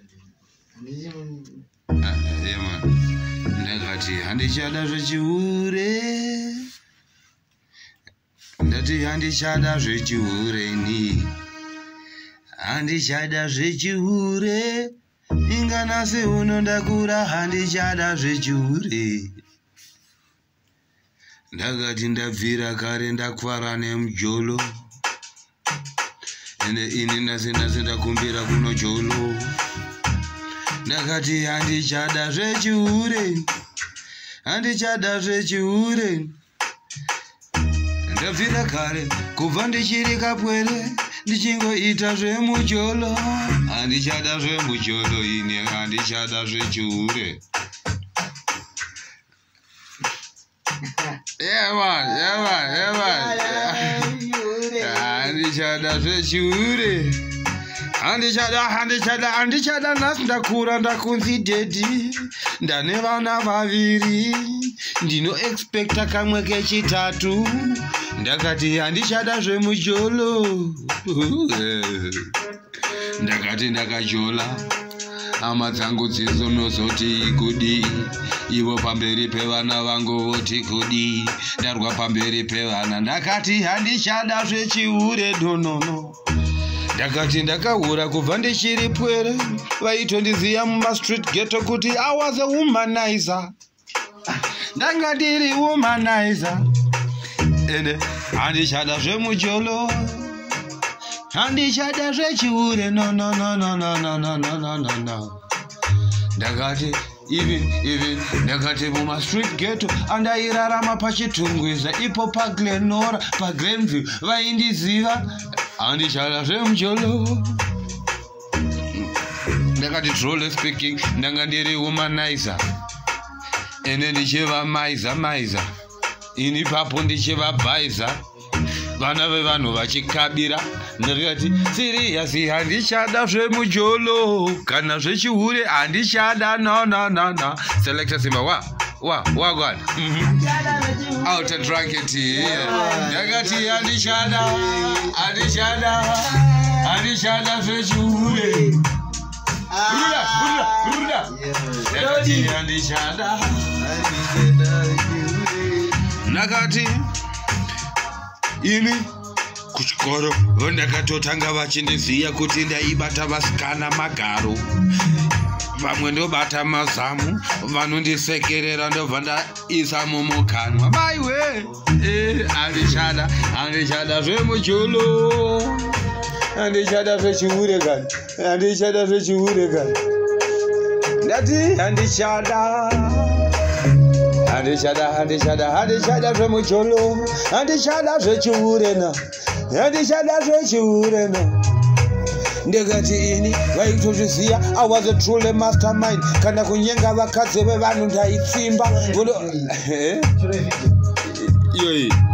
Ndakati handichada zvechihure. Ndati handichada zvechihure ni. Handichada zvechihure. Ingana se uno ndakura handichada zvechihure. Ndakati ndabvira kare ndakwara nemujolo. Ende ini ndakumbira kuno jolo. Ndakati handichada zvechihure. Handichada zvechihure. Ndabvira kare kubva ndichiri kapwere. Ndichingoita zvemujolo. Handichada zvemujolo ini. Handichada zvechihure. Yeah man. Handichada zvechihure. Handichada nhasi ndakura ndakunzi dedi. Ndane vana vaviri. Ndino expecta kamwe kechitatu. Ndakati handichada zvemujolo. Ndakati ndakajola. Hama dzangu dzizonozoti kudi. Ivo pamberi pevana vangu voti kudi. Ndarwa pamberi pevana. Ndakati handichada zvechihure nonono. Ndakati ndakahura kubva ndichiri pwere. Vaitondiziva mumastreet ghetto kuti I was a womanizer. Ndanga ndiri womanizer. Ende handichada zvemujolo. Handichada zvechihure no. Ndakati even ndakati mumastreet ghetto andairarama pachitungwiza ipo paGlenora paGrenville vaindiziva. Handichada zvemujolo. Ndakati truly speaking ndanga ndiri womanizer. Ene ndichiva maiza. Ini papo ndichiva bhaiza. Vana vevanhu vachikabira. Ndakati serious handichada zvemujolo. Kana zvechihure handichada no. Selector Simba wa God. Out and drunk it here. Ndakati handichada zvechihure. Buruda. Ndakati handishada. Ndakati ini kuchikoro ndakatotanga vachindiziva kuti ndaibata vasikana magaro. Vamwe ndobata mazamu. Vanondisekerera ndobva ndaisa mumukanwa. Maiwe handichada zvemujolo. Handichada zvechihure kani. Ndati handichada zvemujolo. Handichada zvechihure na. Ndakati ini vaitozviziva I was a truly mastermind. Kana kunyenga vakadzi vevanhu ndaitsimba. Yoi.